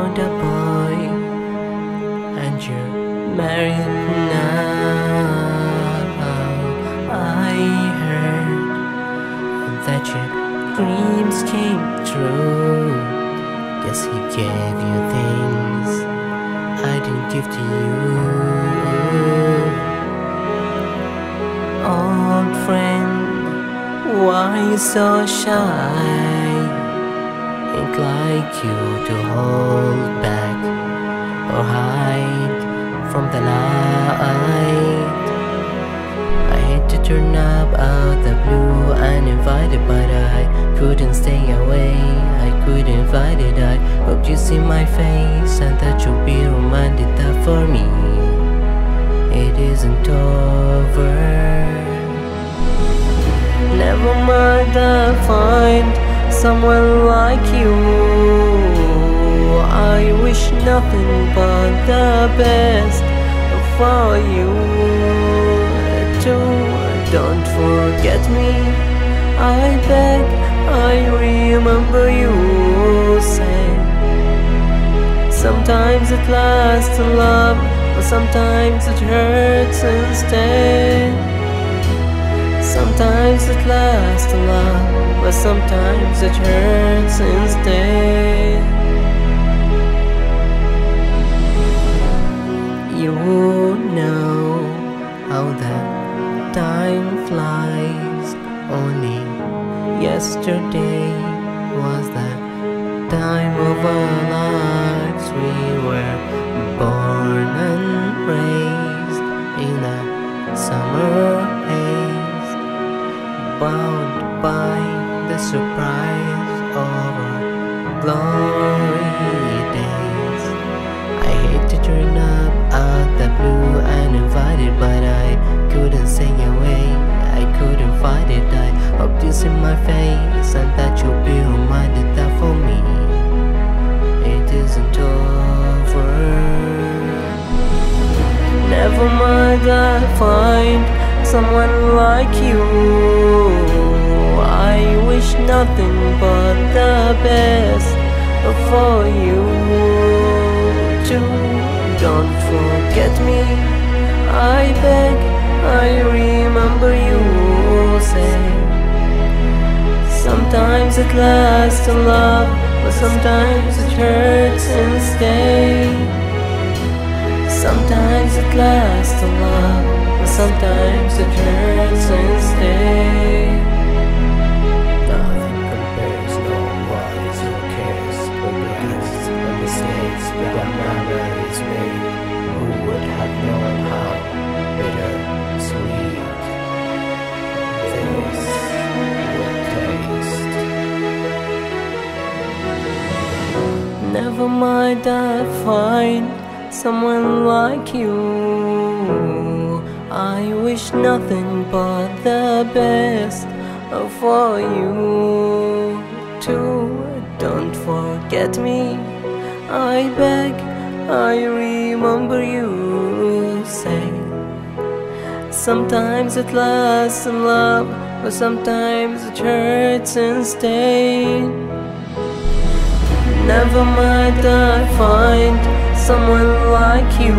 found a boy and you're married now. I heard that your dreams came true. Yes, he gave you things I didn't give to you. Old friend, why you so shy? Ain't like you to hold back or hide from the light. I hate to turn up out the blue uninvited, but I couldn't stay away. I couldn't fight it. I hope you see my face and that you'll be reminded that for me it isn't over. Never mind, I'll find someone like you. I wish nothing but the best for you too. Don't forget me, I beg. I remember you say sometimes it lasts in love, but sometimes it hurts instead. Sometimes it lasts in love, but sometimes it hurts instead. You know how the time flies. Only yesterday was the time of our lives. We were born and raised in a summer haze, bound by the surprise of our glory days. I hate to turn up out the blue uninvited, but I couldn't stay away. I couldn't fight it. I hope you see my face and that you'll be reminded that for me it isn't over. Never mind, I'll find someone like you. I wish nothing but the best for you too. Don't forget me, I beg. I remember you say sometimes it lasts in love, but sometimes it hurts instead. Sometimes it lasts in love, but sometimes it hurts instead. Nothing compares, no worries, who cares? Regrets and mistakes, but a memories made. Who would have known how bitter, sweet this would taste? Never mind, I'll find someone like you. I wish nothing but the best for you too. Don't forget me, I beg. I remember you say sometimes it lasts in love, but sometimes it hurts instead. Never mind, I'll find someone like you.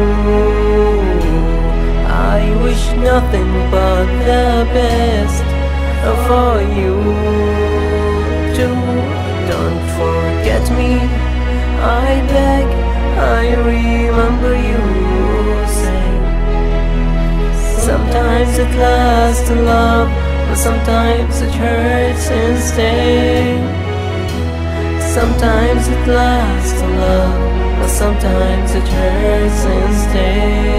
I wish nothing but the best for you too. Don't forget me, I beg. I remember you say sometimes it lasts in love, but sometimes it hurts instead. Sometimes it lasts in love, but sometimes it hurts instead.